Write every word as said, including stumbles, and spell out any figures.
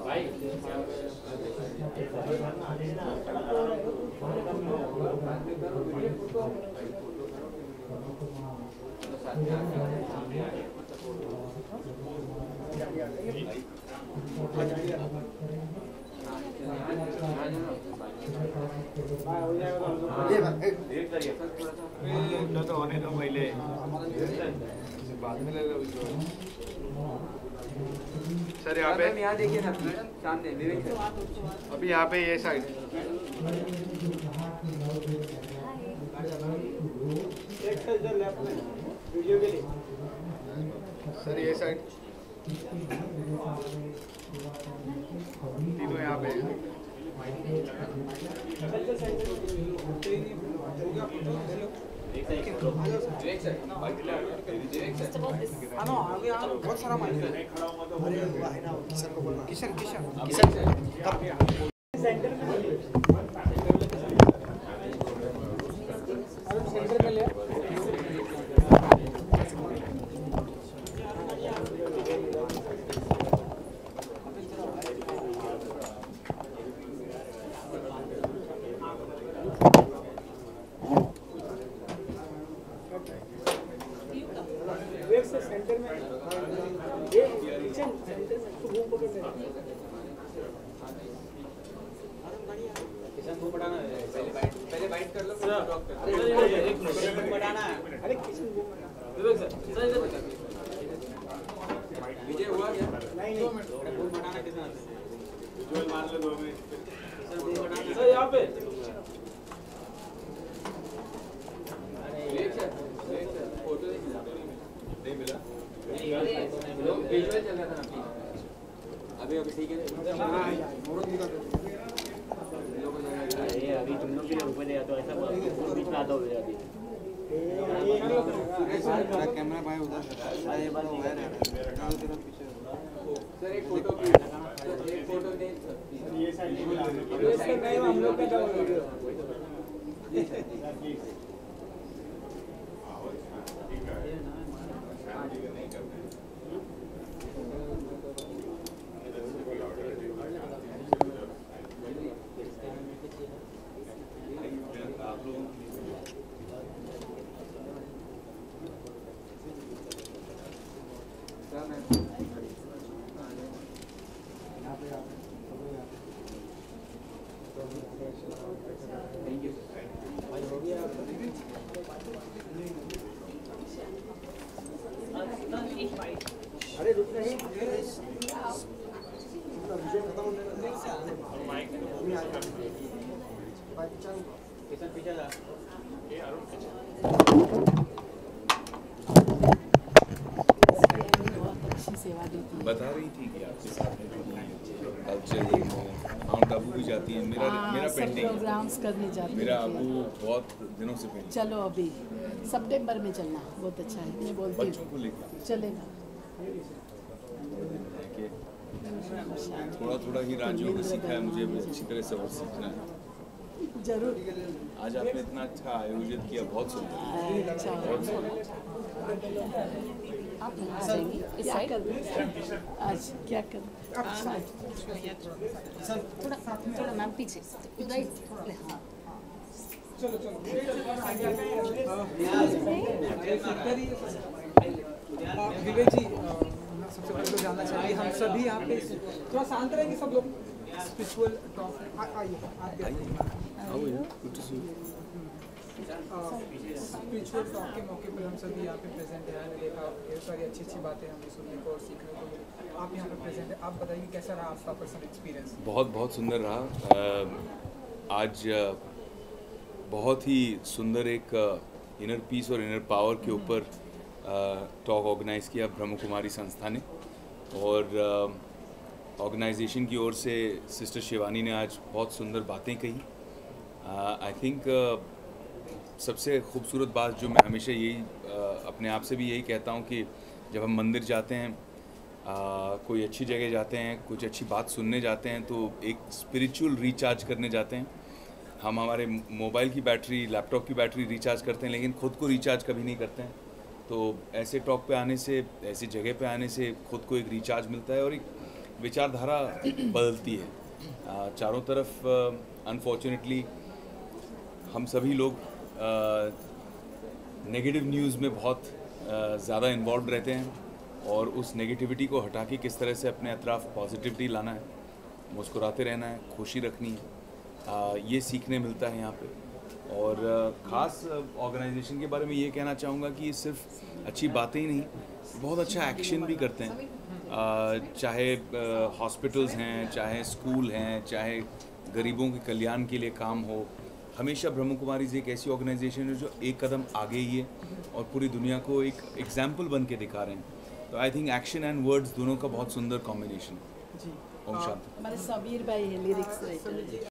तो होने दो पहले बाद में ले लो सर। यहाँ पे यहाँ देखिए ना सामने विवेक सर। अभी यहाँ पे ये साइड सर, ये साइड तीनों यहाँ पे बहुत सारा किशन किशन सेंटर में ये किचन सेंटर में तो घूम पकड़ ले किचन घूम बढ़ाना है। पहले बाइट पहले बाइट कर लो फिर टॉक कर। अरे एक मिनट बढ़ाना है। अरे किचन घूम विवेक सर सर इधर विजय हुआ क्या? नहीं नहीं घूम बढ़ाना कितना जो मान लो दो मिनट सर घूम बढ़ाना सर यहां पे। अरे Vivek sir Vivek sir photo नहीं मिला विजुअल चल रहा था अभी अभी ठीक है। अभी तुम लोग भी ऊपर ले जाते हो ऐसा बीच में आता हो अभी कैमरा भाई उधर ये बात हो गया सर। एक फोटो एक फोटो दे ये साइड नहीं हम लोग का वीडियो अरे रुक नहीं विजय खत्म होने पीछे जा बता रही थी कि आपके साथ में कल्चर माउंट आबू भी जाती है। मेरा हाँ, मेरा पेंटिंग प्रोग्राम्स करने जाते मेरा आबू बहुत दिनों से पेंटिंग। चलो अभी सितंबर में चलना बहुत अच्छा है। मैं बोलती बच्चों को लेकर चलेगा। थोड़ा थोड़ा ही राज्यों को सीखा है, मुझे अच्छी तरह से और सीखना है जरूर। आज आपने इतना अच्छा आयोजित किया, बहुत सुंदर। अच्छा आप यहाँ जाएंगे इस साइड आज क्या कर थोड़ा थोड़ा मैम पीछे उधर। हाँ चलो चलो विवेक जी सबसे पहले तो जानना चाहिए हम सभी यहाँ पे थोड़ा शांत रहेंगे सब लोग। स्पिरिचुअल टॉक आइए स्पिरिचुअल टॉक के मौके पर हम सभी यहाँ पे प्रेजेंट हैं। देखा ढेर सारी अच्छी अच्छी बातें हमें सुनने को और सीखने को मिली। आप यहाँ पे प्रेजेंट हैं, आप बताइए कैसा रहा आपका पर्सनल एक्सपीरियंस? बहुत बहुत सुंदर रहा। आज बहुत ही सुंदर एक इनर पीस और इनर पावर के ऊपर टॉक ऑर्गेनाइज किया ब्रह्म कुमारी संस्था ने, और ऑर्गेनाइजेशन की ओर से सिस्टर शिवानी ने आज बहुत सुंदर बातें कही। आई थिंक सबसे खूबसूरत बात जो मैं हमेशा यही uh, अपने आप से भी यही कहता हूँ कि जब हम मंदिर जाते हैं, uh, कोई अच्छी जगह जाते हैं, कुछ अच्छी बात सुनने जाते हैं, तो एक स्पिरिचुअल रिचार्ज करने जाते हैं। हम हमारे मोबाइल की बैटरी, लैपटॉप की बैटरी रिचार्ज करते हैं, लेकिन खुद को रिचार्ज कभी नहीं करते हैं। तो ऐसे टॉक पे आने से, ऐसी जगह पे आने से खुद को एक रिचार्ज मिलता है और एक विचारधारा बदलती है। आ, चारों तरफ अनफॉर्चुनेटली हम सभी लोग नेगेटिव न्यूज़ में बहुत ज़्यादा इन्वॉल्व रहते हैं और उस नेगेटिविटी को हटा के किस तरह से अपने अतराफ पॉजिटिविटी लाना है, मुस्कुराते रहना है, खुशी रखनी है, आ, ये सीखने मिलता है यहाँ पे। और ख़ास ऑर्गेनाइजेशन के बारे में ये कहना चाहूँगा कि ये सिर्फ अच्छी बातें ही नहीं, बहुत अच्छा एक्शन भी करते हैं। आ, चाहे हॉस्पिटल्स हैं, चाहे स्कूल हैं, चाहे गरीबों के कल्याण के लिए काम हो, हमेशा ब्रह्म कुमारीज़ एक ऐसी ऑर्गेनाइजेशन है जो एक कदम आगे ही है और पूरी दुनिया को एक एग्जाम्पल बन के दिखा रहे हैं। तो I think action and words दोनों का बहुत सुंदर कॉम्बिनेशन है। जी ओम शांति। हमारे सबीर भाई है लिरिक्स राइटर।